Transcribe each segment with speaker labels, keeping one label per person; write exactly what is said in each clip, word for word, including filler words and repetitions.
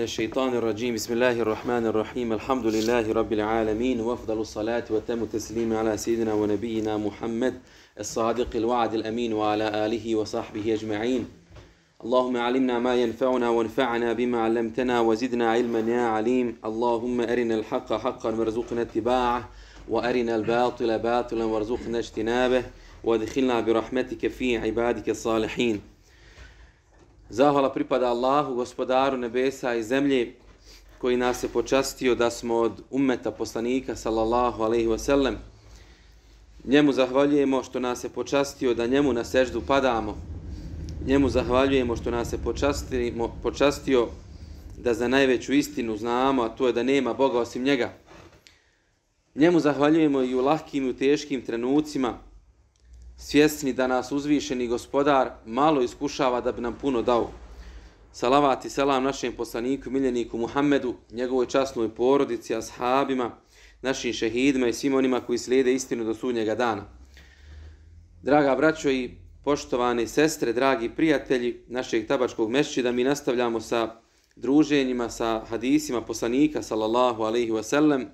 Speaker 1: الشيطان الرجيم بسم الله الرحمن الرحيم الحمد لله رب العالمين وأفضل الصلاة وتم التسليم على سيدنا ونبينا محمد الصادق الوعد الأمين وعلى آله وصحبه أجمعين اللهم علمنا ما ينفعنا وانفعنا بما علمتنا وزدنا علما يا عليم اللهم أرنا الحق حقا وارزقنا اتباعه وأرنا الباطل باطلا وارزقنا اجتنابه وادخلنا برحمتك في عبادك الصالحين. Zahvala pripada Allahu, gospodaru nebesa i zemlje, koji nas je počastio da smo od ummeta poslanika sallallahu alejhi ve sellem. Njemu zahvaljujemo što nas je počastio da njemu na seždu padamo. Njemu zahvaljujemo što nas je počastio da za najveću istinu znamo, a to je da nema Boga osim njega. Njemu zahvaljujemo i u lahkim i u teškim trenucima, svjesni da nas uzvišeni gospodar malo iskušava da bi nam puno dao. Salavat i selam našem poslaniku, miljeniku Muhammedu, njegovoj časnoj porodici, ashabima, našim šehidima i svim onima koji slijede istinu do sudnjega dana. Draga braćo i poštovane sestre, dragi prijatelji našeg Tabačkog mesdžida, mi nastavljamo sa druženjima, sa hadisima poslanika sallallahu alejhi ve sellem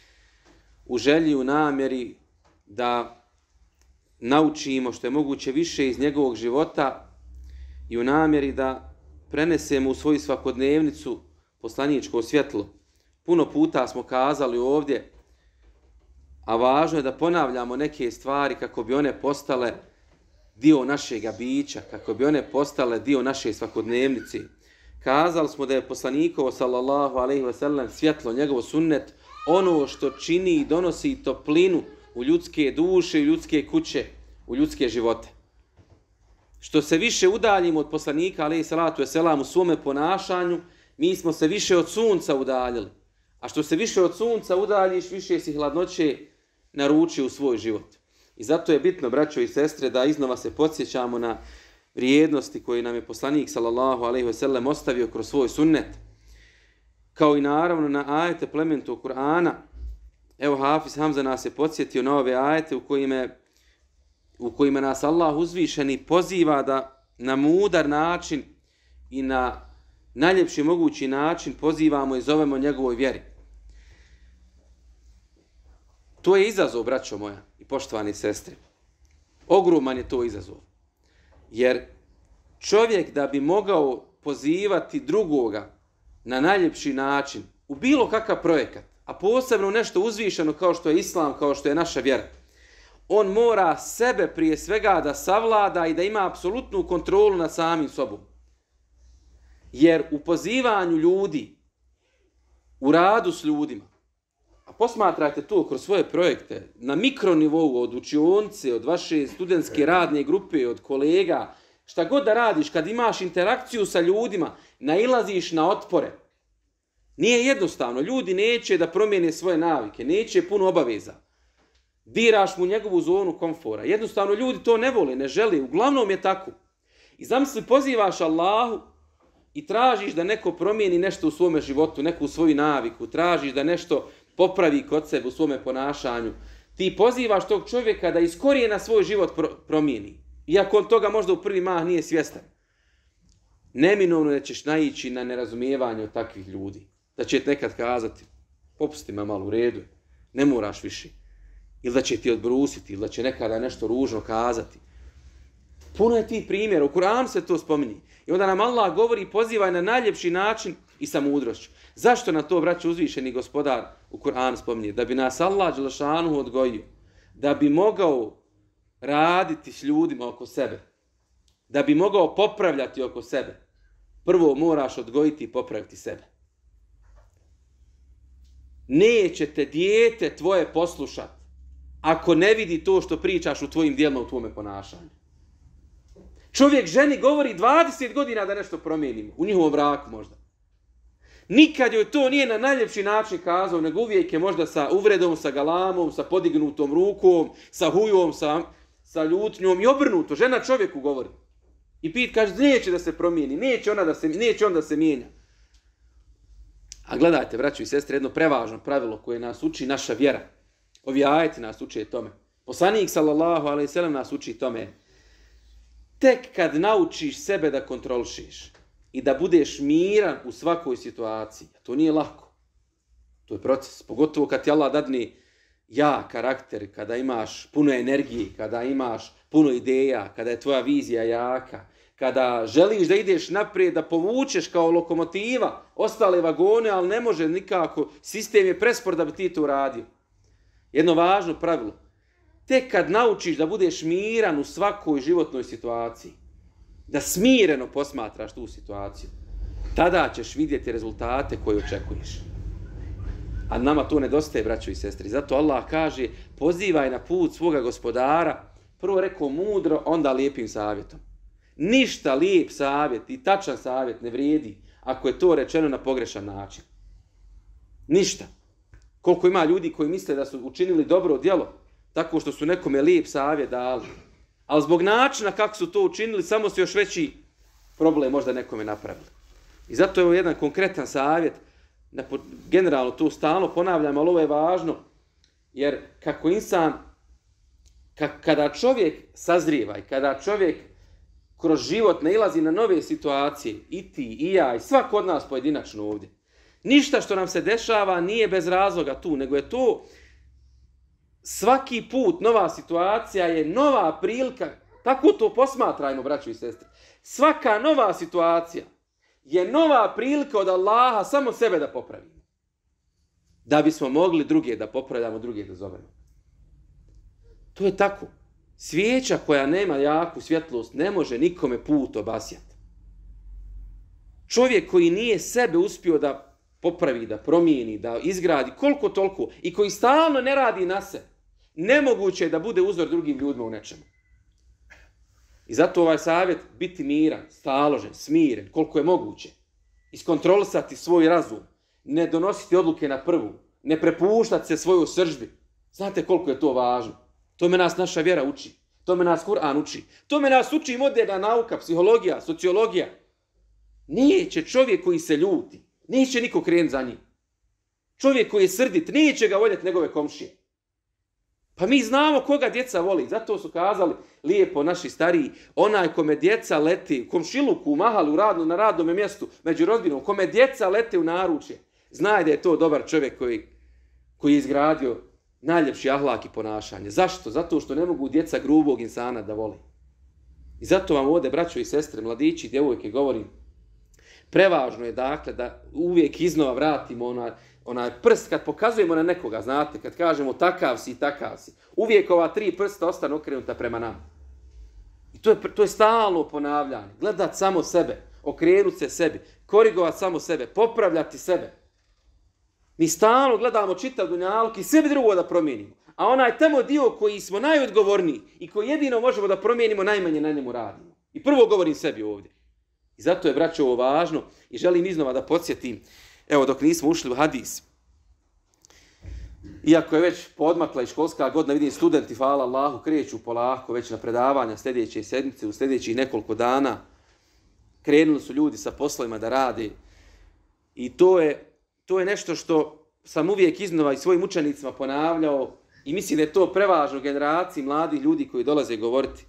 Speaker 1: u želji, u namjeri da naučimo što je moguće više iz njegovog života i u namjeri da prenesemo u svoju svakodnevnicu poslaničko svjetlo. Puno puta smo kazali ovdje, a važno je da ponavljamo neke stvari kako bi one postale dio našega bića, kako bi one postale dio naše svakodnevnice. Kazali smo da je poslanikovo sallallahu alejhi ve sellem svjetlo, njegovo sunnet, ono što čini i donosi toplinu u ljudske duše, u ljudske kuće, u ljudske živote. Što se više udaljimo od poslanika, alejhi salatu vesselam, u svome ponašanju, mi smo se više od sunca udaljili. A što se više od sunca udaljiš, više si hladnoće naručio u svoj život. I zato je bitno, braćo i sestre, da iznova se podsjećamo na vrijednosti koje nam je poslanik sallallahu alejhi ve sellem ostavio kroz svoj sunnet. Kao i naravno na ajete plemenitog Kur'ana. Evo, Hafiz Hamza nas je podsjetio na ove ajete u kojima, u kojima nas Allah uzvišeni poziva da na mudar način i na najljepši mogući način pozivamo i zovemo njegovoj vjeri. To je izazov, braćo moja i poštovani sestre. Ogroman je to izazov. Jer čovjek da bi mogao pozivati drugoga na najljepši način u bilo kakav projekat, a posebno nešto uzvišeno kao što je Islam, kao što je naša vjera, on mora sebe prije svega da savlada i da ima apsolutnu kontrolu nad samim sobom. Jer u pozivanju ljudi, u radu s ljudima, a posmatrajte to kroz svoje projekte, na mikronivou, od učionice, od vaše studentske radne grupe, od kolega, šta god da radiš, kad imaš interakciju sa ljudima, nailaziš na otpore. Nije jednostavno, ljudi neće da promijene svoje navike, neće puno obaveza. Diraš mu njegovu zonu komfora. Jednostavno ljudi to ne vole, ne žele, uglavnom je tako. I zamisli, pozivaš Allahu i tražiš da neko promijeni nešto u svome životu, neku svoju naviku, tražiš da nešto popravi kod sebe u svome ponašanju. Ti pozivaš tog čovjeka da iz korijena svoj život promijeni. Iako on toga možda u prvi mah nije svjestan. Neminovno da ćeš naići na nerazumijevanje od takvih ljudi. Da će ti nekad kazati, popusti me malo, u redu, ne moraš više. Ili da će ti odbrusiti, ili da će nekada nešto ružno kazati. Puno je tih primjera, u Kur'anu se to spominje. I onda nam Allah govori i poziva na najljepši način i sa mudrošću. Zašto na to, braće, uzvišeni gospodar u Kur'anu spominje? Da bi nas Allah dželešanu odgojio. Da bi mogao raditi s ljudima oko sebe. Da bi mogao popravljati oko sebe. Prvo moraš odgojiti i popraviti sebe. Neće te dijete tvoje poslušati ako ne vidi to što pričaš u tvojim djelima, u tvome ponašanju. Čovjek ženi govori dvadeset godina da nešto promijenimo, u njihovom braku možda. Nikad joj to nije na najljepši način kazao, nego uvijek je možda sa uvredom, sa galamom, sa podignutom rukom, sa hujom, sa, sa ljutnjom i obrnuto. Žena čovjeku govori. I pit kaže, neće da se promijeni, neće, ona da se, neće on da se mijenja. A gledajte, braćo i sestre, jedno prevažno pravilo koje nas uči naša vjera. Ovi ajeti nas uče tome. Poslanik sallallahu alejhi ve sellem nas uči tome. Tek kad naučiš sebe da kontrolišeš i da budeš miran u svakoj situaciji. To nije lako. To je proces. Pogotovo kad ti Allah dadne jak karakter, kada imaš puno energije, kada imaš puno ideja, kada je tvoja vizija jaka, kada želiš da ideš naprijed, da povučeš kao lokomotiva ostale vagone, ali ne može nikako, sistem je prespor da bi ti to uradio. Jedno važno pravilo. Tek kad naučiš da budeš miran u svakoj životnoj situaciji, da smireno posmatraš tu situaciju, tada ćeš vidjeti rezultate koje očekuješ. A nama to nedostaje, braćo i sestri. Zato Allah kaže, pozivaj na put svoga gospodara, prvo rekao mudro, onda lijepim savjetom. Ništa lijep savjet i tačan savjet ne vrijedi ako je to rečeno na pogrešan način. Ništa. Koliko ima ljudi koji misle da su učinili dobro djelo, tako što su nekome lijep savjet dali. Ali zbog načina kako su to učinili, samo su još veći problem možda nekome napravili. I zato je ovo jedan konkretan savjet. Generalno to stalno ponavljam, ali ovo je važno. Jer kako insan, kada čovjek sazrijeva i kada čovjek kroz život nailazi na nove situacije, i ti, i ja, i svako od nas pojedinačno ovdje, ništa što nam se dešava nije bez razloga tu, nego je to svaki put nova situacija je nova prilika, tako to posmatrajmo, braćo i sestre. Svaka nova situacija je nova prilika od Allaha samo sebe da popravimo. Da bismo mogli druge da popravljamo, druge da zovemo. To je tako. Svijeća koja nema jaku svjetlost ne može nikome put obasjati. Čovjek koji nije sebe uspio da popravi, da promijeni, da izgradi koliko toliko i koji stalno ne radi na se, nemoguće je da bude uzor drugim ljudima u nečemu. I zato ovaj savjet biti miran, staložen, smiren, koliko je moguće. Iskontrolisati svoj razum, ne donositi odluke na prvu, ne prepuštati se svojoj sržbi. Znate koliko je to važno. Tome nas naša vjera uči. Tome nas Kur'an uči. Tome nas uči moderna nauka, psihologija, sociologija. Neće čovjek koji se ljuti, neće niko krenuti za njim. Čovjek koji je srdit, neće ga voljeti njegove komšije. Pa mi znamo koga djeca voli. Zato su kazali lijepo naši stariji, onaj kome djeca lete u komšiluku, u mahalu, radno, na radnom mjestu, među rodbinom, kome djeca lete u naručje, znaj da je to dobar čovjek koji, koji je izgradio najljepši ahlak i ponašanje. Zašto? Zato što ne mogu djeca grubog insana da voli. I zato vam ovdje, braćo i sestre, mladići i djevojke, govorim, prevažno je dakle da uvijek iznova vratimo onaj, onaj prst kad pokazujemo na nekoga, znate, kad kažemo takav si i takav si. Uvijek ova tri prsta ostane okrenuta prema nama. I to je, to je stalno ponavljanje. Gledat samo sebe, okrenuti se sebi, korigovati samo sebe, popravljati sebe. Mi stalno gledamo čitav dunjaluk i sebi drugo da promijenimo. A onaj tamo dio koji smo najodgovorniji i koji jedino možemo da promijenimo, najmanje na njemu radimo. I prvo govorim sebi ovdje. I zato je, braćo, ovo važno i želim iznova da podsjetim, evo dok nismo ušli u hadis. Iako je već podmakla i školska godina, vidim studenti, hvala Allahu, kreću polako već na predavanja sljedeće sedmice, u sljedećih nekoliko dana. Krenuli su ljudi sa poslovima da rade. I to je, to je nešto što sam uvijek iznova i svojim učenicima ponavljao i mislim da je to prevažno generaciji mladih ljudi koji dolaze govoriti.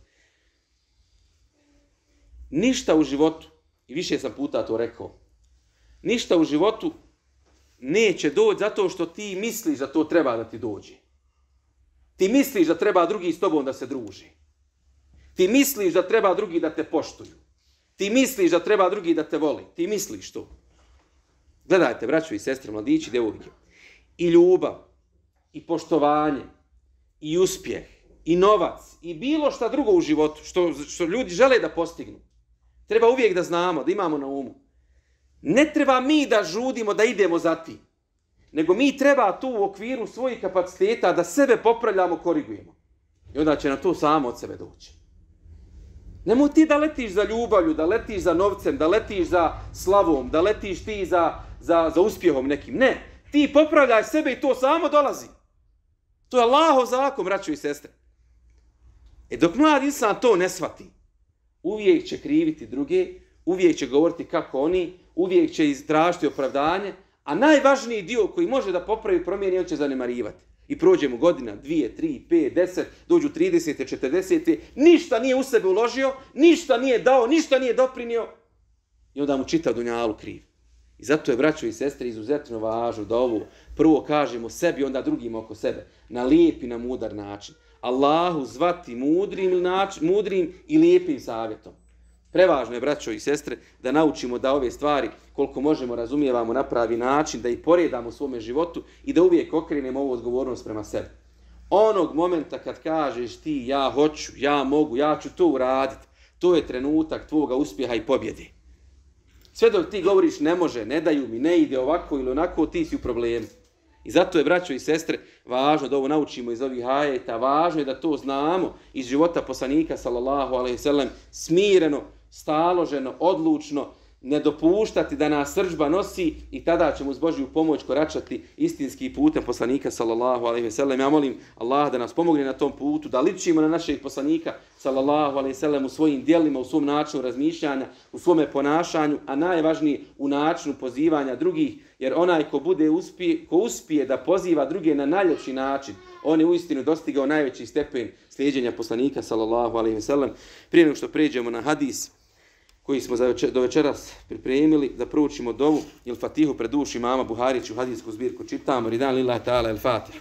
Speaker 1: Ništa u životu, i više sam puta to rekao, ništa u životu neće doći zato što ti misliš da to treba da ti dođe. Ti misliš da treba drugi s tobom da se druže. Ti misliš da treba drugi da te poštuju. Ti misliš da treba drugi da te voli. Ti misliš to. Gledajte, braćo i sestre, mladići, djevojke. I ljubav, i poštovanje, i uspjeh, i novac, i bilo šta drugo u životu, što, što ljudi žele da postignu. Treba uvijek da znamo, da imamo na umu. Ne treba mi da žudimo, da idemo za tim. Nego mi treba tu u okviru svojih kapaciteta da sebe popravljamo, korigujemo. I onda će na to samo od sebe doći. Nemoj ti da letiš za ljubavlju, da letiš za novcem, da letiš za slavom, da letiš ti za, za, za uspjehom nekim. Ne, ti popravljaj sebe i to samo dolazi. To je Allahov zakon, braćo i sestre. E dok mlad insan to ne shvati, uvijek će kriviti druge, uvijek će govoriti kako oni, uvijek će iztražiti opravdanje, a najvažniji dio koji može da popravi promijeni, on će zanemarivati. I prođe mu godina, dvije, tri, pet, deset, dođu tridesete, četrdesete, ništa nije u sebe uložio, ništa nije dao, ništa nije doprinio. I onda mu čita dunjalu kriv. I zato je, braćo i sestre, izuzetno važno da ovo prvo kažemo sebi, onda drugim oko sebe. Na lijep i na mudar način. Allahu zvati mudrim, način, mudrim i lijepim savjetom. Prevažno je, braćo i sestre, da naučimo da ove stvari, koliko možemo, razumijevamo na pravi način, da ih poredamo u svome životu i da uvijek okrenemo ovu odgovornost prema sebi. Onog momenta kad kažeš ti ja hoću, ja mogu, ja ću to uraditi, to je trenutak tvoga uspjeha i pobjede. Sve dok ti govoriš ne može, ne daju mi, ne ide ovako ili onako, ti si u problemu. I zato je, braćo i sestre, važno da ovo naučimo iz ovih ajeta, važno je da to znamo iz života poslanika, sallallahu alejhi ve sellem, smireno, staloženo, odlučno, ne dopuštati da nas srdžba nosi i tada ćemo uz Božju pomoć koračati istinski putem poslanika, sallallahu alejhi ve sellem. Ja molim Allah da nas pomogne na tom putu, da ličimo na našeg poslanika, sallallahu alejhi ve sellem, u svojim djelima, u svom načinu razmišljanja, u svome ponašanju, a najvažnije u načinu pozivanja drugih, jer onaj ko bude uspije, ko uspije da poziva druge na najljepši način, on je uistinu dostigao najveći stepen slijeđenja poslanika, sallallahu alejhi ve sellem. Prije nego što pređemo na hadis koji smo za večer, do večeras pripremili, da proučimo dovu il Fatihu pred duši imama Buhariću, hadijsku zbirku čitamo, ridan lillahi ta'ala il Fatiha.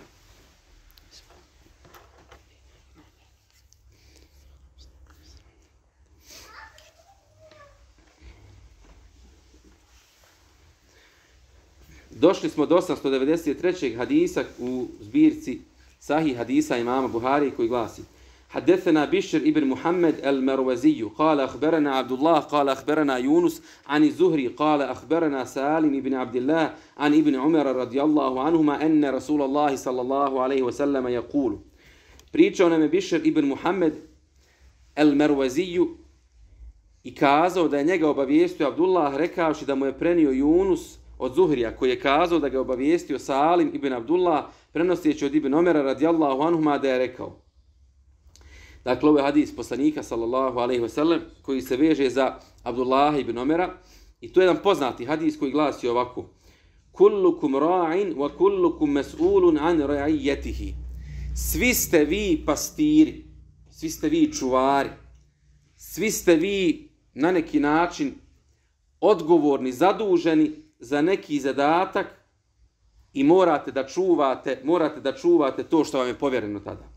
Speaker 1: Došli smo do osamsto devedeset trećeg hadisa u zbirci Sahih hadisa imama Buhari koji glasi: حدثنا بشر ابن محمد المروزي قال أخبرنا عبد الله قال أخبرنا يونس عن الزهري قال أخبرنا سالم بن عبد الله عن ابن عمر رضي الله عنهما أن رسول الله صلى الله عليه وسلم يقول. Pričao nam je Bišr ibn Muhammed el-Merwaziju i kazao da je njega obavijestio Abdullah rekavši da mu je prenio Yunus od Zuhrija, koji je kazao da ga je obavijestio Salim ibn Abdullah prenoseći od ibn Omera radijallahu anhuma da je rekao. Dakle, ovo je hadis poslanika, sallallahu alejhi ve sellem, koji se veže za Abdullah ibn Omera. I to je jedan poznati hadis koji glasi ovako: Kullukum ra'in wa kullukum mas'ulun an ra'iyatihi. Svi ste vi pastiri, svi ste vi čuvari, svi ste vi na neki način odgovorni, zaduženi za neki zadatak i morate da čuvate, morate da čuvate to što vam je povjereno tada.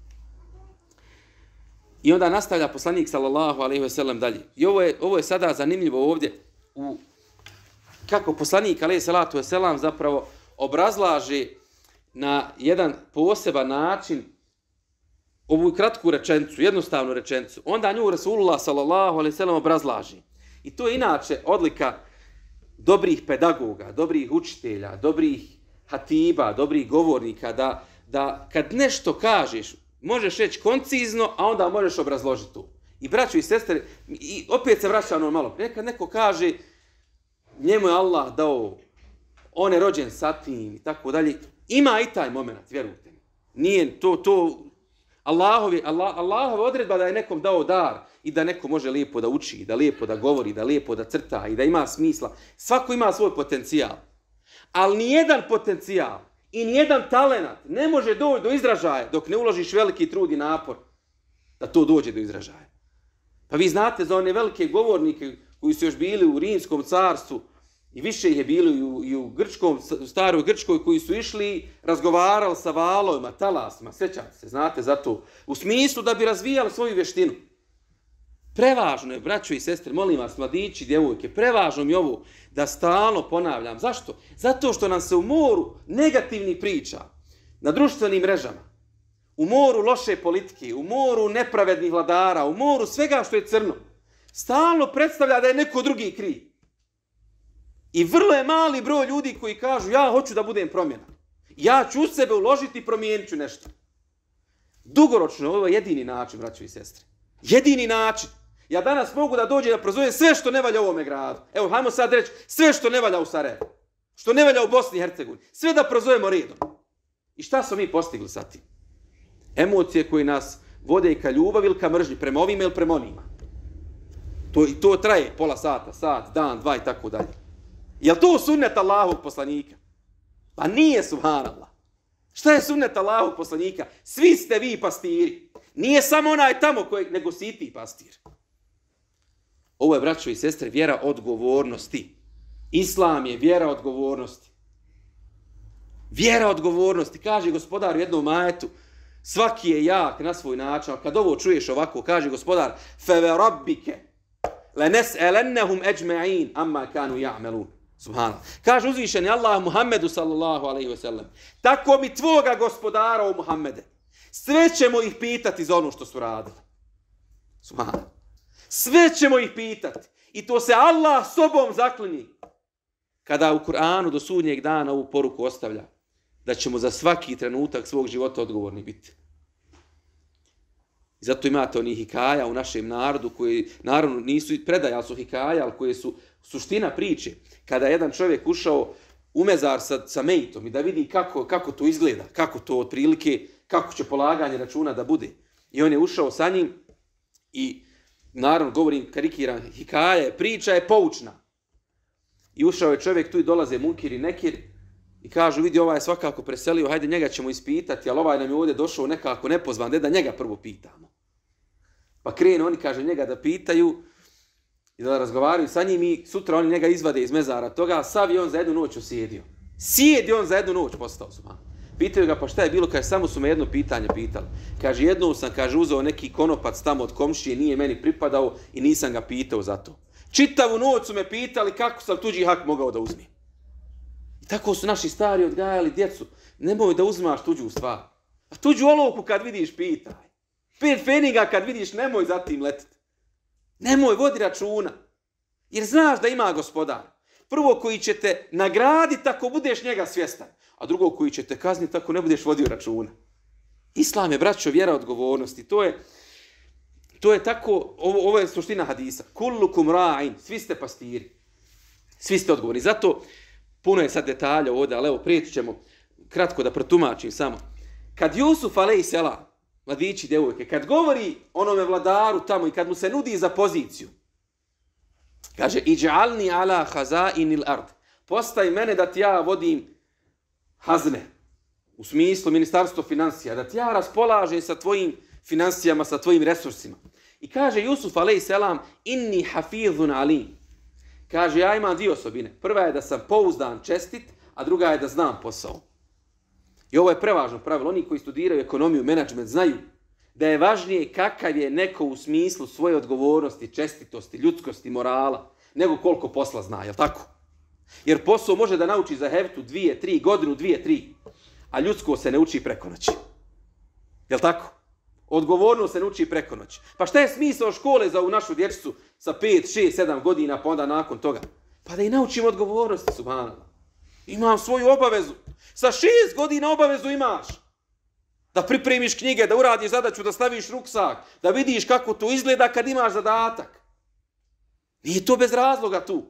Speaker 1: I onda nastavlja poslanik, sallallahu alejhi ve sellem, dalje. I ovo je, ovo je sada zanimljivo ovdje, u, kako poslanik, alejhi salatu ve selam, zapravo obrazlaže na jedan poseban način ovu kratku rečenicu, jednostavnu rečenicu. Onda nju Rasulullah, sallallahu alejhi ve sellem, obrazlaže. I to je inače odlika dobrih pedagoga, dobrih učitelja, dobrih hatiba, dobrih govornika, da, da kad nešto kažeš, možeš reći koncizno, a onda možeš obrazložiti to. I braćo i sestre, i opet se vraća ono malo. Nekad neko kaže, njemu je Allah dao, on je rođen sa tim i tako dalje. Ima i taj moment, vjerujte mi. Nije to, to, Allahovi, Allah, Allahova odredba da je nekom dao dar i da neko može lijepo da uči, da lijepo da govori, da lijepo da crta i da ima smisla. Svako ima svoj potencijal. Ali nijedan potencijal i nijedan talenat ne može doći do izražaja dok ne uložiš veliki trud i napor da to dođe do izražaja. Pa vi znate za one velike govornike koji su još bili u Rimskom carstvu i više ih je bilo i u, i u Grčkom, u staroj Grčkoj, koji su išli, razgovarali sa valovima, talasima, sjećate se, znate za to, u smislu da bi razvijali svoju vještinu. Prevažno je, braćo i sestre, molim vas, mladići, djevojke, prevažno mi ovo da stalno ponavljam. Zašto? Zato što nam se u moru negativnih priča, na društvenim mrežama, u moru loše politike, u moru nepravednih vladara, u moru svega što je crno, stalno predstavlja da je neko drugi kriv. I vrlo je mali broj ljudi koji kažu ja hoću da budem promjena. Ja ću u sebe uložiti i promijenit ću nešto. Dugoročno, ovo je jedini način, braćo i sestre. Jedini način. Ja danas mogu da dođem da prozovem sve što ne valja u ovome gradu. Evo, hajmo sad reći sve što ne valja u Sarajevu. Što ne valja u Bosni i Hercegovini. Sve da prozovemo redom. I šta smo mi postigli sa tim? Emocije koje nas vode ka ljubavi ili ka mržnji, prema ovima ili prema onima. To, I to traje pola sata, sat, dan, dva i tako dalje. Je li to sunnet Allahovog poslanika? Pa nije, subhanallah. Šta je sunnet Allahovog poslanika? Svi ste vi pastiri. Nije samo onaj tamo koji, nego si ti pastir. Ovo je, braćo i sestre, vjera odgovornosti. Islam je vjera odgovornosti. Vjera odgovornosti. Kaže gospodar u jednom ajetu, svaki je jak na svoj način, ali kad ovo čuješ ovako, kaže gospodar, فَوَرَبِّكَ لَنَسْأَلَنَّهُمْ أَجْمَعِينَ أَمَّا كَانُوا يَعْمَلُونَ. Subhanallah. Kaže uzvišeni Allah Muhammedu sallallahu alaihi ve sellem, tako mi tvoga gospodara o Muhammede, sve ćemo ih pitati za ono što su radili. Subhanallah. Sve ćemo ih pitati. I to se Allah sobom zaklini. Kada u Kur'anu do sudnjeg dana ovu poruku ostavlja, da ćemo za svaki trenutak svog života odgovorni biti. I zato imate onih hikaja u našem narodu, koji naravno nisu predaje, ali su hikaja, ali koje su suština priče. Kada je jedan čovjek ušao u mezar sa, sa mejtom i da vidi kako, kako to izgleda, kako to otprilike, kako će polaganje računa da bude. I on je ušao sa njim i naravno govorim, karikiram, hikaja, priča je poučna. I ušao je čovjek tu i dolaze munkir i nekir i kažu, vidi, ovaj je svakako preselio, hajde njega ćemo ispitati, ali ovaj nam je ovdje došao nekako nepozvan, da njega prvo pitamo. Pa krenu oni, kaže, njega da pitaju i da razgovaraju sa njim i sutra oni njega izvade iz mezara toga, sav je on za jednu noć osjedio. Sjedi on za jednu noć postao su. Pitaju ga, pa šta je bilo, kaže, samo su me jedno pitanje pitali. Kaže, jednom sam, kaže, uzeo neki konopac tamo od komšije, nije meni pripadao i nisam ga pitao za to. Čitavu noć su me pitali kako sam tuđi hak mogao da uzmem. I tako su naši stari odgajali djecu. Nemoj da uzmaš tuđu stvar. A tuđu olovku kad vidiš, pitaj. Pet feniga kad vidiš, nemoj za tim letiti. Nemoj, vodi računa. Jer znaš da ima gospodar. Prvo koji će te nagraditi ako budeš njega svjestan. A drugo koji će te kazniti ako ne budeš vodio računa. Islam je, braćo, vjera odgovornosti. To je, to je tako, ovo, ovo je suština hadisa. Kullukum ra'in, svi ste pastiri. Svi ste odgovorni. Zato puno je sad detalja ovdje, ali evo prijeći ćemo kratko da protumačim samo. Kad Jusuf alejselam, mladići djevojke, kad govori onome vladaru tamo i kad mu se nudi za poziciju, kaže, iđ'alni ala hazainil ard. Postaj mene da ti ja vodim hazne, u smislu ministarstvo financija, da ti ja raspolažem sa tvojim financijama, sa tvojim resursima. I kaže Jusuf alejselam, inni hafizun alim. Kaže, ja imam dvije osobine. Prva je da sam pouzdan, čestit, a druga je da znam posao. I ovo je prevažno pravilo. Oni koji studiraju ekonomiju, menadžment, znaju da je važnije kakav je neko u smislu svoje odgovornosti, čestitosti, ljudskosti, morala, nego koliko posla zna, jel tako? Jer posao može da nauči za heftu dvije, tri, godinu, dvije, tri, a ljudsko se ne uči preko noći. Jel tako? Odgovornost se ne uči preko noći. Pa šta je smisao škole za ovu našu dječicu sa pet, šest, sedam godina, pa onda nakon toga? Pa da i naučimo odgovornosti, subhanallah. Imam svoju obavezu. Sa šest godina obavezu imaš. Da pripremiš knjige, da uradiš zadaću, da staviš ruksak, da vidiš kako to izgleda kad imaš zadatak. Nije to bez razloga tu.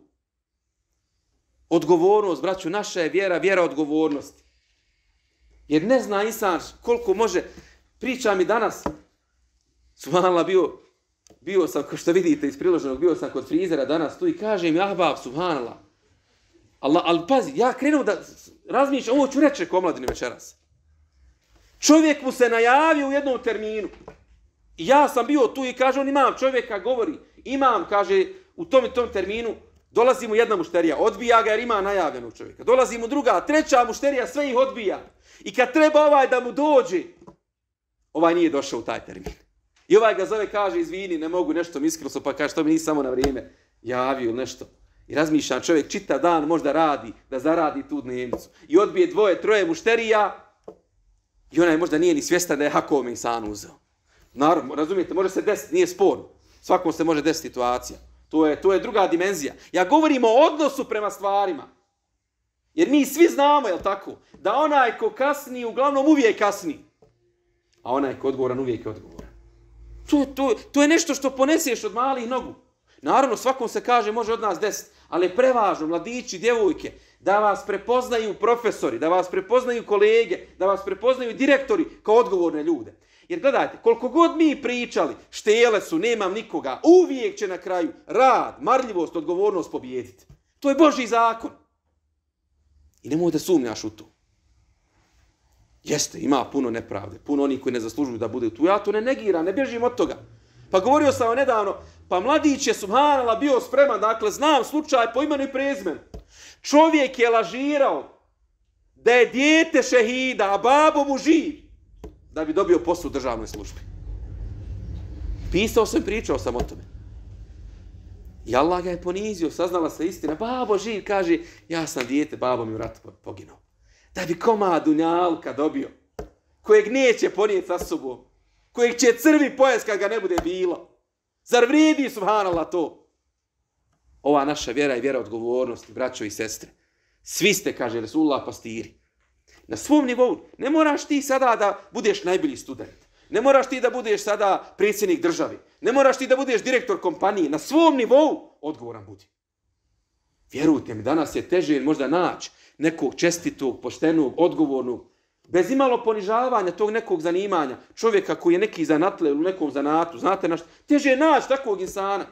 Speaker 1: Odgovornost, braću, naša je vjera, vjera odgovornosti. Jer ne zna insan koliko može. Priča mi danas, subhanallah, bio, bio sam, kao što vidite iz priloženog, bio sam kod frizera danas tu i kaže mi, ahbab, subhanallah. Allah, ali pazi, ja krenuo da razmišljam, ovo ću reći ko omladini večeras. Čovjek mu se najavio u jednom terminu. I ja sam bio tu i kaže, on imam čovjeka, govori, imam, kaže, u tom i tom terminu, dolazi mu jedna mušterija, odbija ga jer ima najavljenog čovjeka. Dolazi mu druga, treća mušterija, sve ih odbija. I kad treba ovaj da mu dođe, ovaj nije došao u taj termin. I ovaj ga zove, kaže, izvini, ne mogu, nešto mi iskrilo, pa kaže, to mi nisi samo na vrijeme javio ili nešto. I razmišljam, čovjek čita dan možda radi, da zaradi tu dnevnicu. I odbije dvoje, troje mušterija i onaj možda nije ni svjestan da je hakome insanu uzeo. Naravno, razumijete, može se desiti, nije sporno. Svakom se može desiti situacija. To je, to je druga dimenzija. Ja govorim o odnosu prema stvarima. Jer mi svi znamo, jel tako, da onaj ko kasni, uglavnom uvijek kasni. A onaj ko odgovoran, uvijek je odgovoran. To, to, to je nešto što poneseš od malih nogu. Naravno, svakom se kaže, može od nas desiti, ali je prevažno, mladići, djevojke, da vas prepoznaju profesori, da vas prepoznaju kolege, da vas prepoznaju direktori kao odgovorne ljude. Jer gledajte, koliko god mi pričali, štele su, nemam nikoga, uvijek će na kraju rad, marljivost, odgovornost pobijediti. To je Božji zakon. I nemoj da sumnjaš u to. Jeste, ima puno nepravde, puno onih koji ne zaslužuju da bude tu. Ja to ne negiram, ne bježim od toga. Pa govorio sam vam nedavno, pa mladić je subhanallah bio spreman, dakle znam slučaj po imenu i prezimenu. Čovjek je lažirao da je dijete šehida, a babo mu živ, da bi dobio posao u državnoj službi. Pisao sam, pričao sam o tome. I Allah ga je ponizio, saznala se istina. Babo živ, kaže, ja sam dijete, babo mi u ratu poginuo. Da bi komad dunjalka dobio, kojeg neće ponijeti sa sobom, kojeg će crvi pojest kad ga ne bude bilo. Zar vrijedi, subhanallah, to? Ova naša vjera je vjera odgovornosti, braćo i sestre. Svi ste, kaže Resulullah, pastiri. Na svom nivou. Ne moraš ti sada da budeš najbolji student. Ne moraš ti da budeš sada predsjednik države. Ne moraš ti da budeš direktor kompanije. Na svom nivou odgovoran budi. Vjerujte mi, danas je teže možda naći nekog čestitog, poštenog, odgovornog, bez imalo ponižavanja tog nekog zanimanja, čovjeka koji je neki zanatle ili u nekom zanatu, znate na što, teže je naći takvog insana.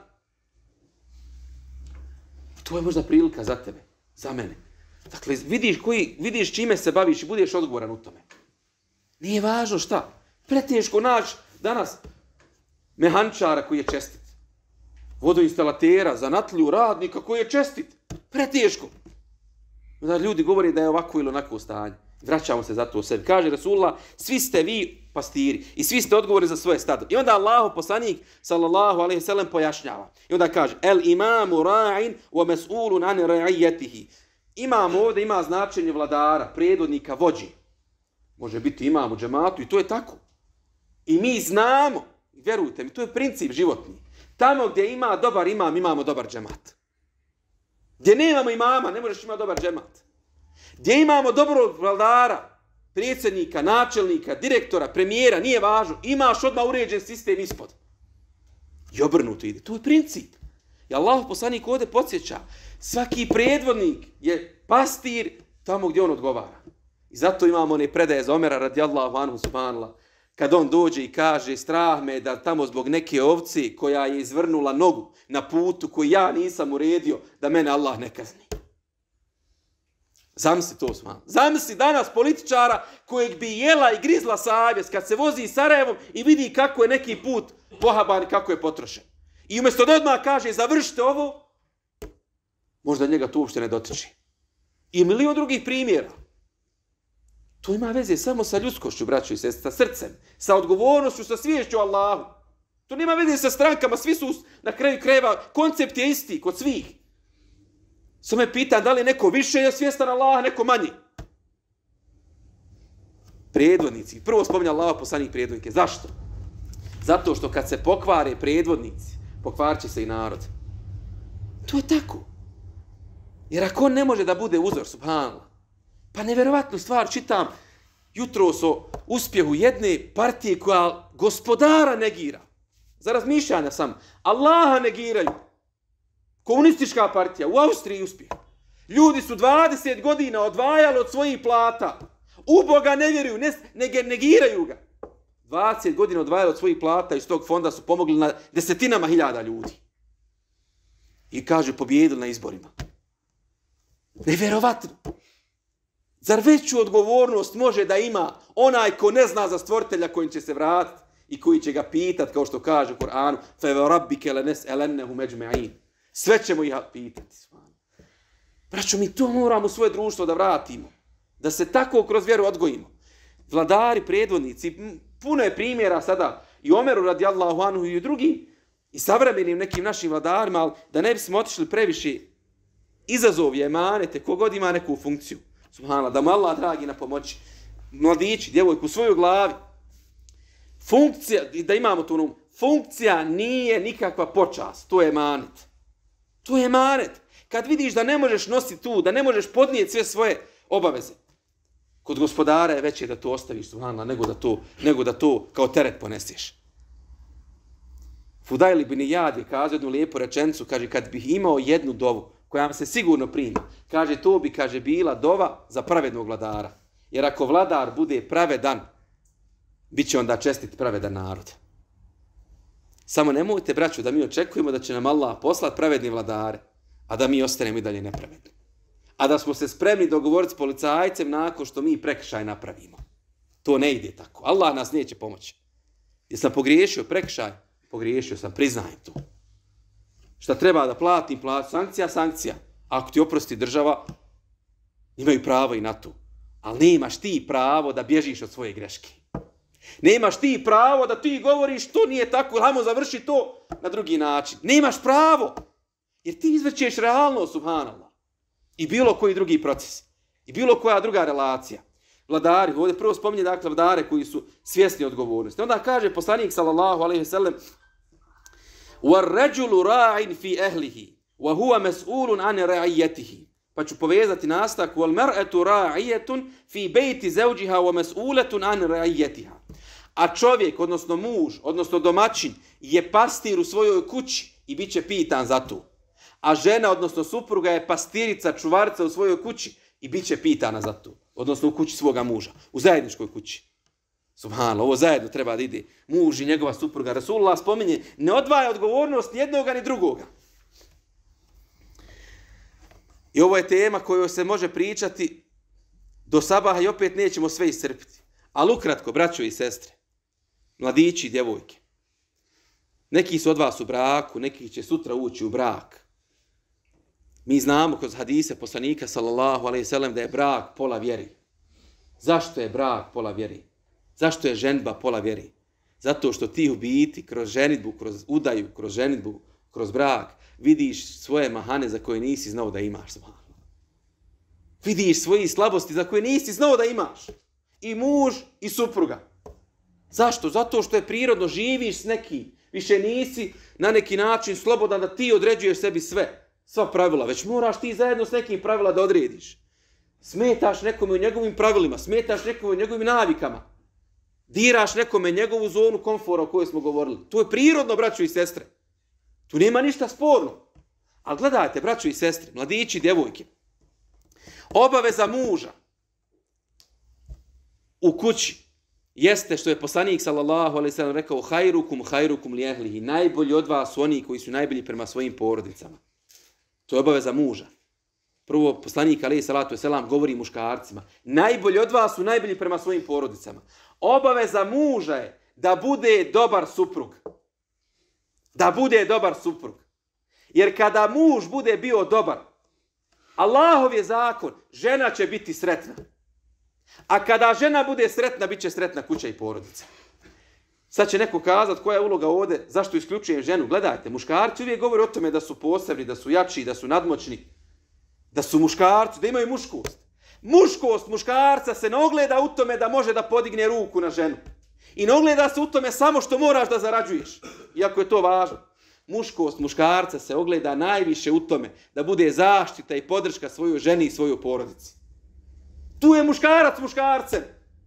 Speaker 1: To je možda prilika za tebe, za mene. Dakle, vidiš, koji, vidiš čime se baviš i budeš odgovoran u tome. Nije važno šta. Preteško naći danas mehančara koji je čestit. Vodoinstalatera, zanatliju, radnika koji je čestit. Preteško. Da ljudi govore da je ovako ili onako stanje. Vraćamo se zato u sebi. Kaže Rasulullah, svi ste vi pastiri i svi ste odgovorni za svoje stado. I onda Allahov poslanik, sallallahu alejhi ve sellem, pojašnjava. I onda kaže, el imamu ra'in wa mas'ulun an ra'iyatihi. Imam ovdje ima značenje vladara, predvodnika, vođi. Može biti imam u džematu i to je tako. I mi znamo, vjerujte mi, to je princip životni. Tamo gdje ima dobar imam, imamo dobar džemat. Gdje nemamo imama, ne možeš imati dobar džemat. Gdje imamo dobrog vladara, predsjednika, načelnika, direktora, premijera, nije važno. Imaš odmah uređen sistem ispod. I obrnuto ide. To je princip. I Allah poslanik ovdje podsjeća. Svaki predvodnik je pastir tamo gdje on odgovara. I zato imamo one predaje za Omera radijallahu anhu subhanallah. Kad on dođe i kaže, strah me da tamo zbog neke ovce koja je izvrnula nogu na putu koji ja nisam uredio, da mene Allah ne kazni. Zamisli to, sman. Zamisli danas političara kojeg bi jela i grizla savjest kad se vozi iz Sarajevom i vidi kako je neki put pohaban i kako je potrošen. I umjesto da odmah kaže, završite ovo, možda njega to uopšte ne dotiče. I milion drugih primjera. To ima veze samo sa ljudskošću, braćo i sestre, sa srcem, sa odgovornošću, sa sviješću Allahu. To nema veze sa strankama, svi su na kraju krajeva, koncept je isti kod svih. Samo me pitan da li neko više je svjestan Allaha, neko manji. Predvodnici, prvo spominja Allaha poslanik predvodnike. Zašto? Zato što kad se pokvare predvodnici, pokvarit će se i narod. To je tako. Jer ako on ne može da bude uzor, subhanallah, pa nevjerovatnu stvar čitam jutros o uspjehu jedne partije koja gospodara negira. Za razmišljanja sam. Allaha negiraju. Komunistička partija u Austriji uspije. Ljudi su dvadeset godina odvajali od svojih plata. U Boga ne vjeruju, ne, ne negiraju ga. dvadeset godina odvajali od svojih plata i iz tog fonda su pomogli na desetinama hiljada ljudi. I kaže, pobijedili na izborima. Nevjerovatno. Zar veću odgovornost može da ima onaj ko ne zna za stvoritelja kojim će se vratiti i koji će ga pitati, kao što kaže u Kur'anu, فَوَرَبِّكَ لَنَسْأَلَنَّهُمْ أَجْمَعِينَ. Sve ćemo ih pitati. Braćo, mi to moramo u svoje društvo da vratimo. Da se tako kroz vjeru odgojimo. Vladari, predvodnici, puno je primjera sada i Omeru radijallahu anhu i drugim i savremenim nekim našim vladarima, ali da ne bismo otišli previše, izazov je emanete, kogod ima neku funkciju. Subhanallah, da mu Allah dragi na pomoći. Mladići, djevojku u svojoj glavi. Funkcija, da imamo tu um, funkcija nije nikakva počast, to je emanet. To je emanet. Kad vidiš da ne možeš nositi tu, da ne možeš podnijeti sve svoje obaveze, kod gospodara je veće da to ostaviš, subhanallah, nego da to, nego da to kao teret poneseš. Fudajl ibn Iyad je kazao jednu lijepu rečenicu, kaže, kad bih imao jednu dovu, koja vam se sigurno prima, kaže, to bi, kaže, bila dova za pravednog vladara. Jer ako vladar bude pravedan, bit će onda čestit pravedan narod. Samo nemojte, braćo, da mi očekujemo da će nam Allah poslati pravedni vladare, a da mi ostanemo i dalje nepravedni. A da smo se spremni dogovoriti s policajcem nakon što mi prekršaj napravimo. To ne ide tako. Allah nas neće pomoći. Jer sam pogriješio prekršaj, pogriješio sam, priznajem to. Šta treba da platim, platim, sankcija, sankcija. Ako ti oprosti država, imaju pravo i na to. Ali nemaš ti pravo da bježiš od svoje greške. Nemaš ti pravo da ti govoriš to nije tako, hajmo završi to na drugi način. Nemaš pravo. Jer ti izvrćeš realnost, subhanallah. I bilo koji drugi proces. I bilo koja druga relacija. Vladari, ovdje prvo spominje dakle vladare koji su svjesni odgovornosti. Onda kaže poslanik sallallahu alejhi ve sellem: وَالرَّجُلُ رَاعٍ فِي أَهْلِهِ وَهُوَ مَسْئُولٌ عَنْ رَعِيَّتِهِ. Pa ću povezati nastavak: وَالْمَرْأَةُ رَاعِيَةٌ فِي بَيْتِ زَوْجِهَا وَمَسْئُولَةٌ عَنْ رَعِيَّتِهَا. A čovjek, odnosno muž, odnosno domaćin, je pastir u svojoj kući i bit će pitan za to. A žena, odnosno supruga, je pastirica, čuvarica u svojoj kući i bit će pitana za to. Odnosno u kući svoga muža, u zajedničkoj kući. Subhanallah, ovo zajedno treba da ide. Muž i njegova supruga. Rasulullah spominje, ne odvaja odgovornost ni jednoga ni drugoga. I ovo je tema koju se može pričati do sabaha i opet nećemo sve iscrpiti. Ali ukratko, braćo i sestre, mladići i djevojke, neki su od vas u braku, neki će sutra ući u brak. Mi znamo kroz hadise poslanika sallallahu alejhi ve sellem da je brak pola vjeri. Zašto je brak pola vjeri? Zašto je ženidba pola vjeri? Zato što ti u biti kroz ženidbu, kroz udaju, kroz ženidbu, kroz brak vidiš svoje mahane za koje nisi znao da imaš. Vidiš svoje slabosti za koje nisi znao da imaš. I muž i supruga. Zašto? Zato što je prirodno, živiš s nekim. Više nisi na neki način slobodan da ti određuješ sebi sve. Sva pravila. Već moraš ti zajedno s nekim pravila da odrediš. Smetaš nekome u njegovim pravilima. Smetaš nekome u njegovim navikama. Diraš nekome njegovu zonu komfora o kojoj smo govorili. To je prirodno, braćo i sestre. Tu nema ništa sporno. Ali gledajte, braćo i sestre, mladići i djevojke. Obaveza muža u kući jeste što je poslanik sallallahu alejhi ve sellem rekao: "Hajrukum hajrukum li ehlihi." Najbolji od vas su oni koji su najbolji prema svojim porodicama. To je obaveza muža. Prvo, poslanik alejhi salatu vesselam govori muškarcima: najbolji od vas su najbolji prema svojim porodicama. Obaveza muža je da bude dobar suprug. Da bude dobar suprug. Jer kada muž bude bio dobar, Allahov je zakon, žena će biti sretna. A kada žena bude sretna, bit će sretna kuća i porodica. Sad će neko kazati koja je uloga ovdje, zašto isključujem ženu. Gledajte, muškarci uvijek govore o tome da su posebni, da su jači, da su nadmoćni, da su muškarci, da imaju muškost. Muškost muškarca se ne ogleda u tome da može da podigne ruku na ženu. I ne ogleda se u tome samo što moraš da zarađuješ, iako je to važno. Muškost muškarca se ogleda najviše u tome da bude zaštita i podrška svojoj ženi i svojoj porodici. Tu je muškarac muškarcem.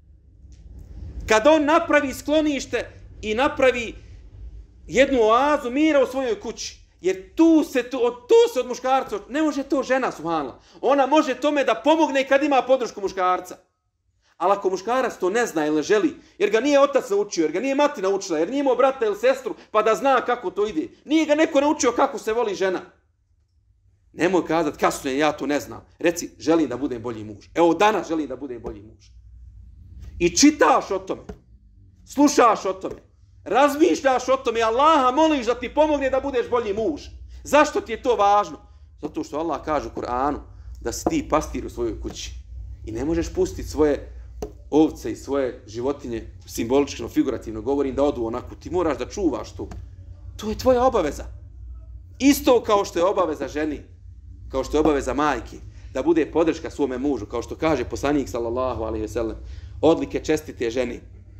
Speaker 1: Kad on napravi sklonište i napravi jednu oazu mira u svojoj kući, jer tu se, tu, tu se od muškarca, ne može to žena, subhanallah. Ona može tome da pomogne kad ima podršku muškarca. Ali ako muškarac to ne zna ili ne želi, jer ga nije otac naučio, jer ga nije mati naučila, jer nije imao brata ili sestru, pa da zna kako to ide. Nije ga neko naučio kako se voli žena. Nemoj kazati, kasno je, ja to ne znam. Reci, želim da budem bolji muž. Evo danas želim da budem bolji muž. I čitaš o tome. Slušaš o tome. Razmišljaš o tome. Allaha moliš da ti pomogne da budeš bolji muž. Zašto ti je to važno? Zato što Allah kaže u Kur'anu da si ti pastir u svojoj kući. I ne možeš pustiti svoje ovce i svoje životinje, simbolično, figurativno govorim, da odu onako. Ti moraš da čuvaš to. To je tvoja obaveza. Isto kao što je obaveza ženi, kao što je obaveza majke, da bude podrška svome mužu, kao što kaže poslanik sallallahu alejhi ve sellem, odlike čestite ženi.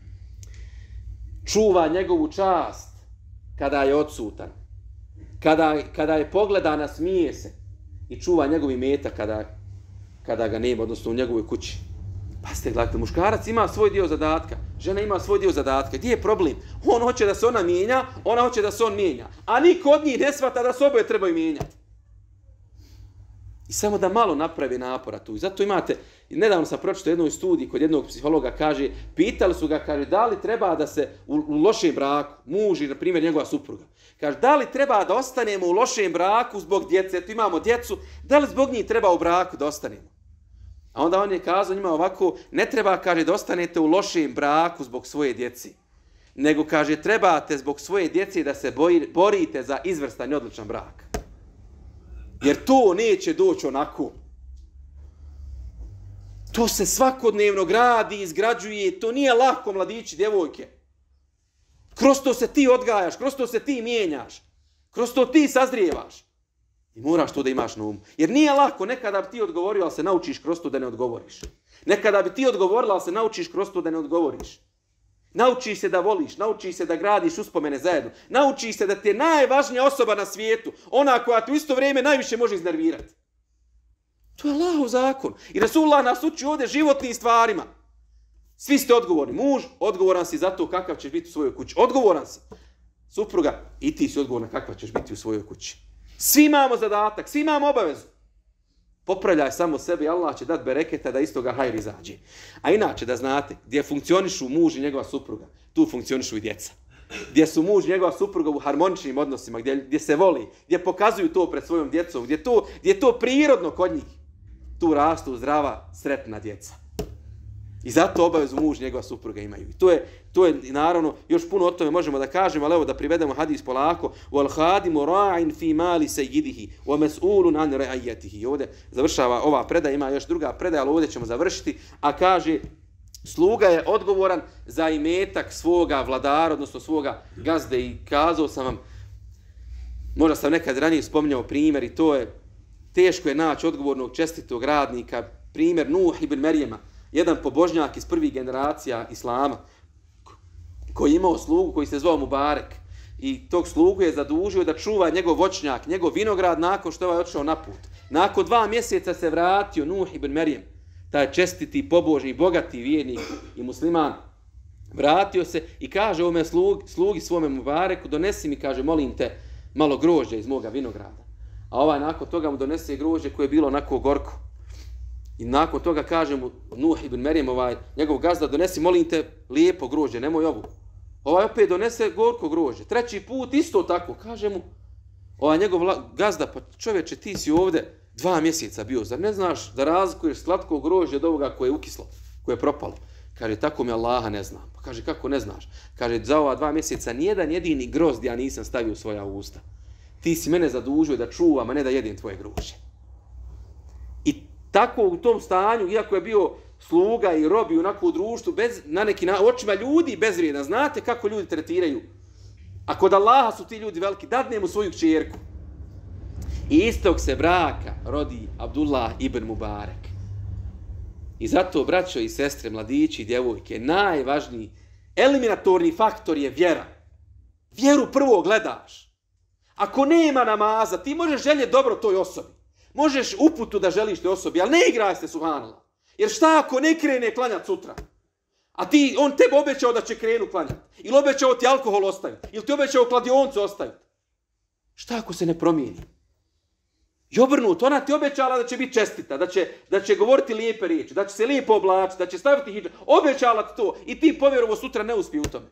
Speaker 1: Čuva njegovu čast kada je odsutan. Kada, kada je pogledana, smije se. I čuva njegov imetak kada, kada ga nema, odnosno u njegovoj kući. Pazite, gledajte, muškarac ima svoj dio zadatka, žena ima svoj dio zadatka. Gdje je problem? On hoće da se ona mijenja, ona hoće da se on mijenja. A niko od njih ne shvata da se oboje trebaju mijenjati. I samo da malo napravi napora tu. I zato imate, nedavno sam pročitao jednoj studiji kod jednog psihologa, kaže, pitali su ga, kaže, da li treba da se u, u lošem braku, muž i, na primjer, njegova supruga, kaže, da li treba da ostanemo u lošem braku zbog djece, eto imamo djecu, da li zbog njih treba u braku da ostanemo? A onda on je kazao njima ovako, ne treba, kaže, da ostanete u lošem braku zbog svoje djeci, nego kaže trebate zbog svoje djece da se borite za izvrstan i odličan brak. Jer to neće doći onako. To se svakodnevno gradi, izgrađuje, to nije lako, mladići, djevojke. Kroz to se ti odgajaš, kroz to se ti mijenjaš, kroz to ti sazrijevaš. I moraš to da imaš na umu. Jer nije lako, nekada bi ti odgovorio, ali se naučiš kroz to da ne odgovoriš. Nekada bi ti odgovorila, ali se naučiš kroz to da ne odgovoriš. Naučiš se da voliš, naučiš se da gradiš uspomene zajedno. Naučiš se da ti je najvažnija osoba na svijetu, ona koja ti u isto vrijeme najviše može iznervirati. To je Allahov zakon. I Rasulullah nas uči ovdje životnim stvarima. Svi ste odgovorni. Muž, odgovoran si za to kakav ćeš biti u svojoj kući. Odgovoran si. Supruga, i ti si odgovorna kakva ćeš biti u svojoj kući. Svi imamo zadatak, svi imamo obavezu. Popravljaj samo sebe i Allah će dati bereketa da iz toga hajr izađe. A inače da znate, gdje funkcionišu muž i njegova supruga, tu funkcionišu i djeca. Gdje su muž i njegova supruga u harmoničnim odnosima, gdje, gdje se voli, gdje pokazuju to pred svojom djecom, gdje, to, gdje je to prirodno kod njih, tu rastu zdrava, sretna djeca. I zato obavezu muž i njegova supruga imaju. I to je, to je naravno, još puno o tome možemo da kažemo, ali evo da privedemo hadis polako. وَالْحَادِمُ رَاعٍ فِي مَالِ سَيِّدِهِ وَمَسْئُولٌ عَنْ رَعِيَّتِهِ. Ovdje završava ova predaja, ima još druga predaja, ali ovdje ćemo završiti. A kaže, sluga je odgovoran za imetak svoga vladara, odnosno svoga gazde. I kazao sam vam, možda sam nekad ranije spominjao primjer, i to je, teško je naći odgovornog, čestitog radnika. Primjer Nuh ibn Merijema. Jedan pobožnjak iz prvih generacija Islama, koji je imao slugu koji se zvao Mubarek. I tog slugu je zadužio da čuva njegov voćnjak, njegov vinograd nakon što je ovaj otišao na put. Nakon dva mjeseca se vratio Nuh ibn Merijem, taj čestiti, pobožni, bogati vjernik i musliman. Vratio se i kaže ovome slugi, slugi svome Mubareku, donesi mi, kaže, molim te, malo grožđa iz moga vinograda. A ovaj nakon toga mu donese grožđe koje je bilo onako gorko. I nakon toga kaže mu Nuh ibn Merijem, ovaj, njegov gazda, donesi, molim te, lijepo grožđe, nemoj ovu. Ovaj opet donese gorko grožđe. Treći put isto tako. Kaže mu, ovaj njegov gazda, pa čovječe, ti si ovdje dva mjeseca bio, zar ne znaš da razlikuješ slatko grožđe od ovoga koje je ukislo, koje je propalo? Kaže, tako mi Allaha ne znam. Pa kaže, kako ne znaš? Kaže, za ova dva mjeseca nijedan jedini grozd ja nisam stavio u svoja usta. Ti si mene zadužio da čuvam, a ne da jedem tvoje grožđe. I tako u tom stanju, iako je bio sluga i robi onako u društvu, bez, na neki na, očima ljudi bezvrijedan, znate kako ljudi tretiraju. A kod Allaha su ti ljudi veliki, dadne mu svoju kćerku. I istog se braka rodi Abdullah ibn Mubarek. I zato, braćo i sestre, mladići i djevojke, najvažniji eliminatorni faktor je vjera. Vjeru prvo gledaš. Ako nema namaza, ti možeš željeti dobro toj osobi. Možeš uputu da želiš toj osobi, ali ne igraj se, subhanallah. Jer šta ako ne krene klanjati sutra? A ti, on tebe obećao da će krenu klanjati. Ili obećao ti alkohol ostaviti. Ili ti obećao kladioncu ostaviti. Šta ako se ne promijeni? I obrnuto, ona ti obećala da će biti čestita, da će, da će govoriti lijepe riječi, da će se lijepo oblačiti, da će staviti hidžab. Obećala ti to i ti povjerovo sutra ne uspije u tome.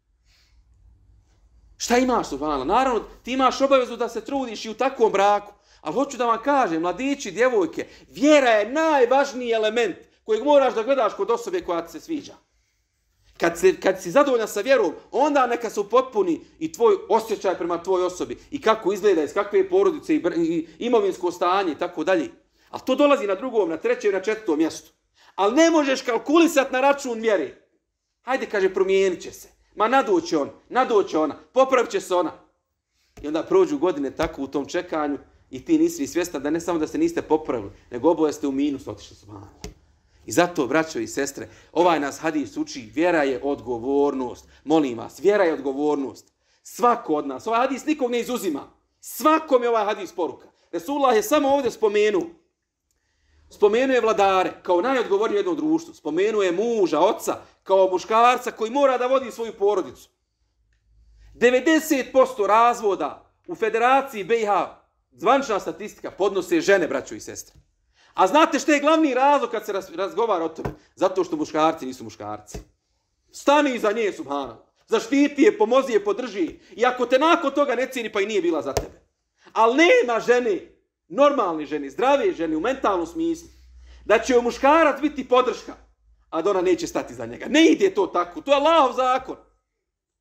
Speaker 1: Šta imaš, subhanallah? Naravno, ti imaš obavezu da se trudiš i u takvom braku. Ali hoću da vam kažem, mladići, djevojke, vjera je najvažniji element kojeg moraš da gledaš kod osobe koja ti se sviđa. Kad, se, kad si zadovoljan sa vjerom, onda neka se upotpuni i tvoj osjećaj prema tvoj osobi i kako izgleda, iz kakve porodice i, i imovinsko stanje i tako dalje. Ali to dolazi na drugom, na trećem i na četvrtom mjestu. Ali ne možeš kalkulisati na račun vjere. Hajde, kaže, promijenit će se. Ma nadoće on, nadoće ona, popravit će se ona. I onda prođu godine tako u tom čekanju i ti nisi svjestan da ne samo da se niste popravili, nego oboje ste u minus otišli su malo. I zato, braćo i sestre, ovaj nas hadis uči, vjera je odgovornost. Molim vas, vjera je odgovornost. Svako od nas, ovaj hadis nikog ne izuzima. Svakom je ovaj hadis poruka. Resulullah je samo ovdje spomenuo. Spomenuo je vladare kao najodgovornije u jednom društvu. Spomenuo je muža, oca, kao muškarca koji mora da vodi svoju porodicu. devedeset posto razvoda u Federaciji B i H, zvanična statistika, podnose žene, braćo i sestre. A znate što je glavni razlog kad se razgovara o tome? Zato što muškarci nisu muškarci. Stani iza nje, subhanallah. Zaštiti je, pomozi je, podrži. I ako te nakon toga ne cijeni, pa i nije bila za tebe. Ali nema žene, normalne žene, zdrave žene u mentalnom smislu, da će joj muškarac biti podrška, a da ona neće stati za njega. Ne ide to tako. To je Allahov zakon.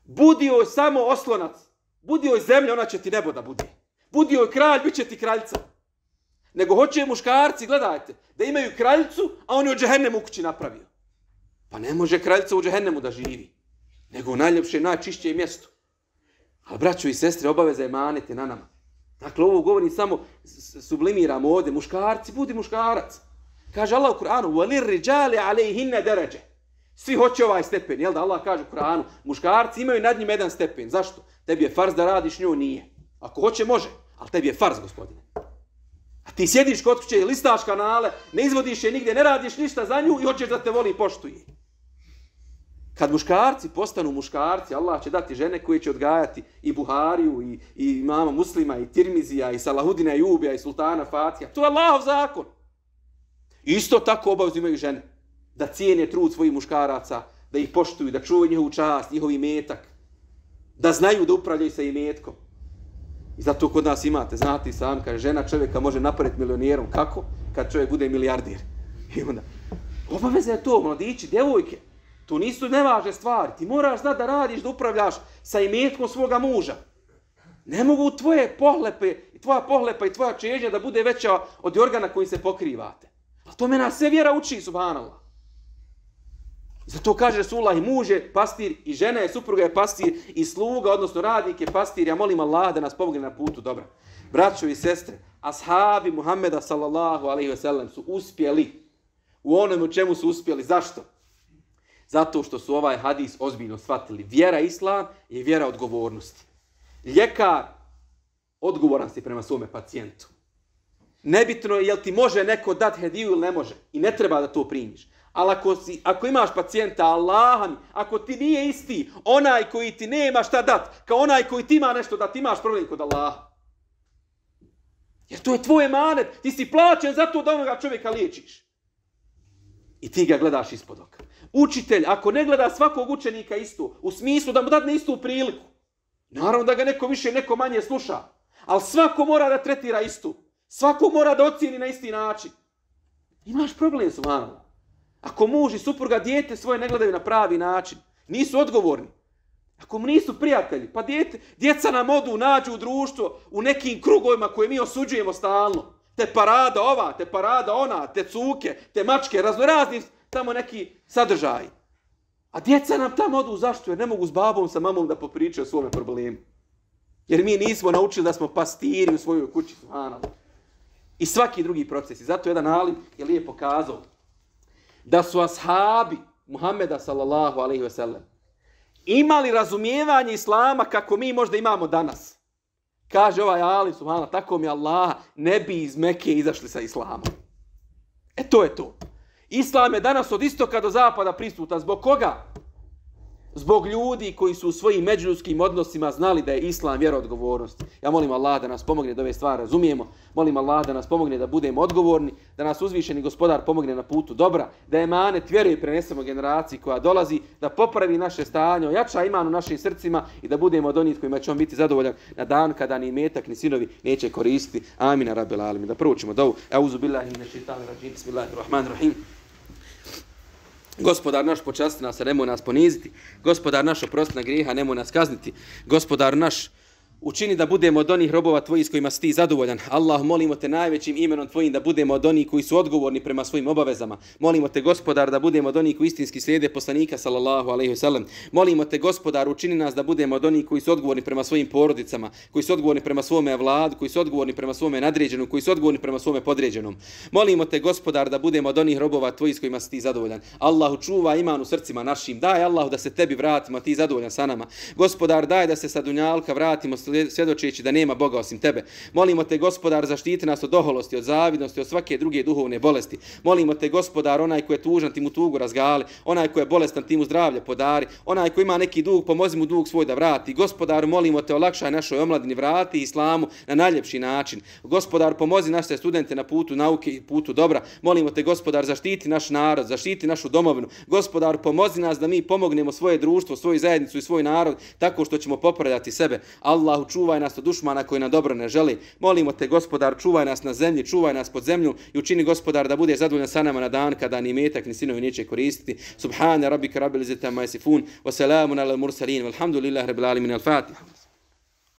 Speaker 1: Budi joj samo oslonac. Budi joj zemlja, ona će ti nebo da bude. Budi joj kralj, bit će ti kraljica. Nego hoće muškarci, gledajte, da imaju kraljicu, a on je u džehennemu u kući napravio. Pa ne može kraljica u džehennemu da živi. Nego u najljepše, najčišćije mjestu. Ali braćo i sestre, obaveza je manete na nama. Dakle, ovo govorim samo, sublimiramo ovdje. Muškarci, budi muškarac. Kaže Allah u Kur'anu, وَلِرْ رِجَالِ عَلَيْهِنَّ دَرَجَ. Svi hoće ovaj stepen, jel da Allah kaže u Kur'anu, muškarci imaju nad njim jedan stepen. Zašto? Tebi je farz da radiš, nju nije. Ako hoće, može, ali tebi je farz, gospodine. A ti sjediš kod kuće, listaš kanale, ne izvodiš je nigdje, ne radiš ništa za nju i hoćeš da te voli i poštuje. Kad muškarci postanu muškarci, Allah će dati žene koje će odgajati i Buhariju, i, i mama Muslima, i Tirmizija, i Salahudina Jubija, i Sultana Fatija. To je Allahov zakon. Isto tako obavezu imaju žene. Da cijene trud svojih muškaraca, da ih poštuju, da čuvaju njihovu čast, njihov imetak. Da znaju da upravljaju sa imetkom. I zato kod nas imate, znate i sami, kaže žena čovjeka može napraviti milijonijerom. Kako? Kad čovjek bude milijardir. I onda, obaveza je to, mladići, djevojke. To nisu nevažne stvari. Ti moraš znati da radiš, da upravljaš sa imetkom svoga muža. Ne mogu tvoje pohlepe, tvoja pohlepa i tvoja čežnja da bude veća od organa koji se pokrivate. A to me nas sve vjera uči, subhanallah. Zato kaže Resulullah, i muž je pastir, i žena je, supruga je pastir, i sluga, odnosno radnik je pastir. Ja molim Allah da nas pomogne na putu dobra. Braćo i sestre, ashabi Muhammeda sallallahu alejhi ve sellem su uspjeli u onome u čemu su uspjeli. Zašto? Zato što su ovaj hadis ozbiljno shvatili. Vjera islam je vjera odgovornosti. Ljekar odgovoran si prema svome pacijentu. Nebitno je jel ti može neko dati hediju ili ne može. I ne treba da to primiš. Ali ako, si, ako imaš pacijenta, Allahan, ako ti nije isti onaj koji ti nema šta dat, kao onaj koji ti ima nešto dat, imaš problem kod Allaha. Jer to je tvoj emanet. Ti si plaćen zato da onoga čovjeka liječiš. I ti ga gledaš ispod oka. Učitelj, ako ne gleda svakog učenika isto, u smislu da mu dadne istu priliku, naravno da ga neko više, neko manje sluša, ali svako mora da tretira istu. Svako mora da ocijeni na isti način. Imaš problem, subhanallah. Ako muž i supruga dijete svoje ne gledaju na pravi način, nisu odgovorni. Ako mu nisu prijatelji, pa dijete, djeca nam odu, nađu u društvo, u nekim krugovima koje mi osuđujemo stalno. Te parada ova, te parada ona, te cuke, te mačke, raznorazni tamo neki sadržaji. A djeca nam tamo odu, zašto? Jer ne mogu s babom, sa mamom da popričaju o svome problemu. Jer mi nismo naučili da smo pastiri u svojoj kući, subhanallah. I svaki drugi proces. I zato jedan alim je lijepo kazao da su ashabi Muhammeda sallallahu alejhi ve sellem imali razumijevanje islama kako mi možda imamo danas. Kaže ovaj alim, subhanallah, tako mi Allah, ne bi iz Mekke izašli sa islamom. E to je to. Islam je danas od istoka do zapada prisutan. Zbog koga? Zbog ljudi koji su u svojim međuljudskim odnosima znali da je islam vjera odgovornosti. Ja molim Allah da nas pomogne da ove stvari razumijemo. Molim Allah da nas pomogne da budemo odgovorni, da nas uzvišeni gospodar pomogne na putu dobra, da emanet vjere prenesemo generaciji koja dolazi, da popravi naše stanje, ojača iman u našim srcima i da budemo od onih kojima će on biti zadovoljan na dan kada ni imetak ni sinovi neće koristiti. Amin rabbil alamin. Da proučimo dovu. Auzu billahi minash šejtanir racim. Bismillahirrahmanirrahim. Gospodar naš, počasti nas, a nemoj nas poniziti. Gospodar naš, oprosti na grijeha, nemoj nas kazniti. Gospodar naš, učini da budemo od onih robova tvojih s kojima si ti zadovoljan. Allah, molimo te najvećim imenom tvojim da budemo od onih koji su odgovorni prema svojim obavezama. Molimo te, Gospodar, da budemo od onih koji istinski slijede poslanika sallallahu alejhi ve sellem. Molimo te, Gospodar, učini nas da budemo od onih koji su odgovorni prema svojim porodicama, koji su odgovorni prema svome vladu, koji su odgovorni prema svome nadređenom, koji su odgovorni prema svome podređenom. Molimo te, Gospodar, da budemo od onih robova tvojih s kojima si ti zadovoljan. Allahu, čuva iman u srcima našim. Daj Allahu da se tebi vratimo, a ti zadovoljan sa nama. Gospodar, daj da se sa dunjalka vratimo svjedočeći da nema Boga osim tebe. Molimo te, Gospodar, zaštiti nas od oholosti, od zavidnosti, od svake druge duhovne bolesti. Molimo te, Gospodar, onaj ko je tužan, ti mu tugu razgali, onaj ko je bolestan, ti mu zdravlje podari, onaj ko ima neki dug, pomozi mu dug svoj da vrati. Gospodar, molimo te, olakšaj našoj omladini, vrati islamu na najljepši način. Gospodar, pomozi naše studente na putu nauke i putu dobra. Molimo te, Gospodar, zaštiti naš narod, zaštiti našu domovinu. Gospodar, pomozi nas da mi pomognemo svoje društvo, svoju zajednicu i svoj narod tako što ćemo popravljati sebe. Allahu, Allahu, čuvaj nas od dušmana koji nam dobro ne želi. Molimo te, gospodar, čuvaj nas na zemlji, čuvaj nas pod zemlju i učini, gospodar, da bude zadovoljan sa nama na dan kada ni metak ni sinovi neće koristiti. Subhana rabbika rabbil izzati amma yasifun wa salamun alal mursalin walhamdulillahi rabbil alamin. Al-Fatiha.